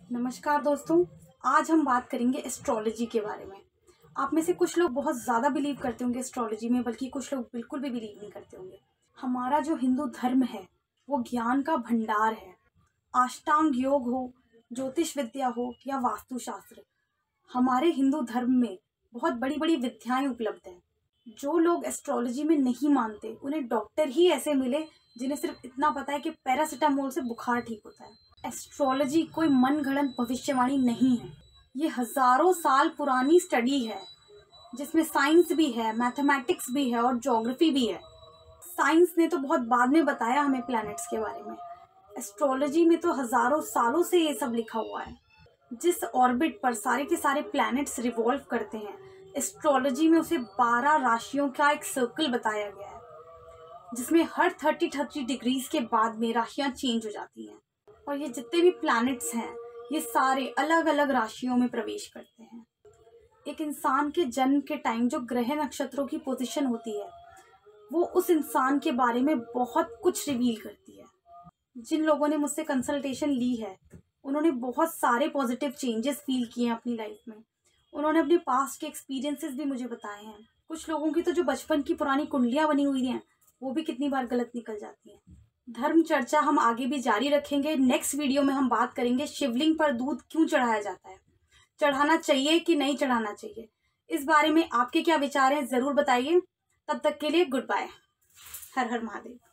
नमस्कार दोस्तों, आज हम बात करेंगे एस्ट्रोलॉजी के बारे में। आप में से कुछ लोग बहुत ज़्यादा बिलीव करते होंगे एस्ट्रोलॉजी में, बल्कि कुछ लोग बिल्कुल भी बिलीव नहीं करते होंगे। हमारा जो हिंदू धर्म है वो ज्ञान का भंडार है। अष्टांग योग हो, ज्योतिष विद्या हो या वास्तुशास्त्र, हमारे हिंदू धर्म में बहुत बड़ी बड़ी विद्याएं उपलब्ध हैं। जो लोग एस्ट्रोलॉजी में नहीं मानते उन्हें डॉक्टर ही ऐसे मिले जिन्हें सिर्फ इतना पता है कि पैरासिटामोल से बुखार ठीक होता है। एस्ट्रोलॉजी कोई मनगढ़ंत भविष्यवाणी नहीं है, ये हजारों साल पुरानी स्टडी है जिसमें साइंस भी है, मैथमेटिक्स भी है और ज्योग्राफी भी है। साइंस ने तो बहुत बाद में बताया हमें प्लैनेट्स के बारे में, एस्ट्रोलॉजी में तो हजारों सालों से ये सब लिखा हुआ है। जिस ऑर्बिट पर सारे के सारे प्लैनेट्स रिवॉल्व करते हैं, एस्ट्रोलॉजी में उसे 12 राशियों का एक सर्कल बताया गया है, जिसमें हर 30 डिग्रीज के बाद में राशियां चेंज हो जाती हैं। और ये जितने भी प्लैनेट्स हैं ये सारे अलग अलग राशियों में प्रवेश करते हैं। एक इंसान के जन्म के टाइम जो ग्रह नक्षत्रों की पोजीशन होती है वो उस इंसान के बारे में बहुत कुछ रिवील करती है। जिन लोगों ने मुझसे कंसल्टेशन ली है उन्होंने बहुत सारे पॉजिटिव चेंजेस फील किए हैं अपनी लाइफ में। उन्होंने अपने पास्ट के एक्सपीरियंसेस भी मुझे बताए हैं। कुछ लोगों की तो जो बचपन की पुरानी कुंडलियां बनी हुई हैं वो भी कितनी बार गलत निकल जाती हैं। धर्म चर्चा हम आगे भी जारी रखेंगे। नेक्स्ट वीडियो में हम बात करेंगे शिवलिंग पर दूध क्यों चढ़ाया जाता है, चढ़ाना चाहिए कि नहीं चढ़ाना चाहिए। इस बारे में आपके क्या विचार हैं ज़रूर बताइए। तब तक के लिए गुड बाय। हर हर महादेव।